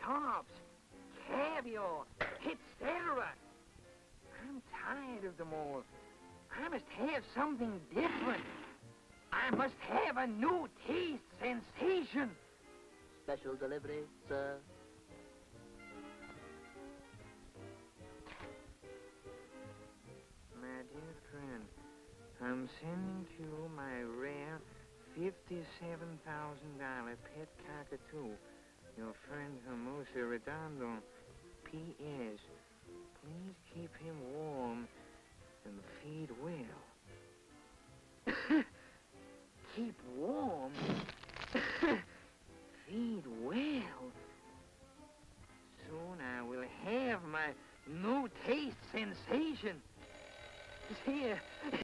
chops, caviar, etc. I'm tired of them all. I must have something different. I must have a new taste sensation. Special delivery, sir. My dear friend, I'm sending to you my rare $57,000 pet cockatoo. Your friend Hermosa Redondo. P.S. Please keep him warm and feed well.